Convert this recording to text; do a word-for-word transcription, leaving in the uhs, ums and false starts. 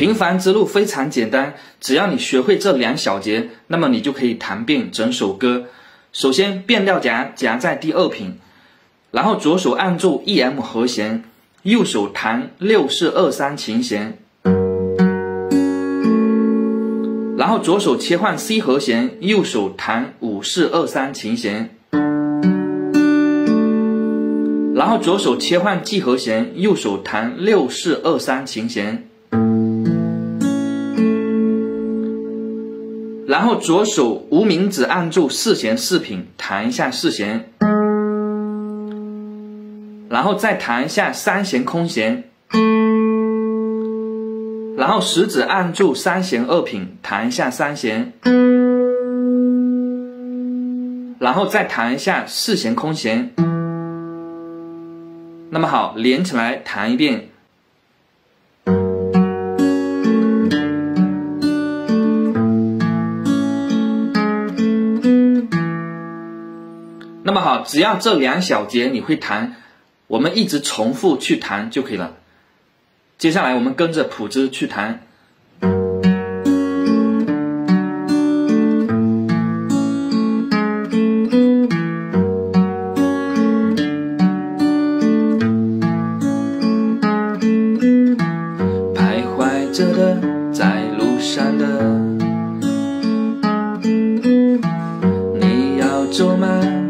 平凡之路非常简单，只要你学会这两小节，那么你就可以弹遍整首歌。首先，变调夹夹在第二品，然后左手按住 E M 和弦，右手弹六四二三琴弦，然后左手切换 C 和弦，右手弹五四二三琴弦，然后左手切换 G 和弦，右手弹六四二三琴弦，然后左手无名指按住四弦四品，弹一下四弦，然后再弹一下三弦空弦，然后食指按住三弦二品，弹一下三弦，然后再弹一下四弦空弦。那么好，连起来弹一遍。那么好，只要这两小节你会弹，我们一直重复去弹就可以了。接下来我们跟着谱子去弹。徘徊着的，在路上的，你要走吗？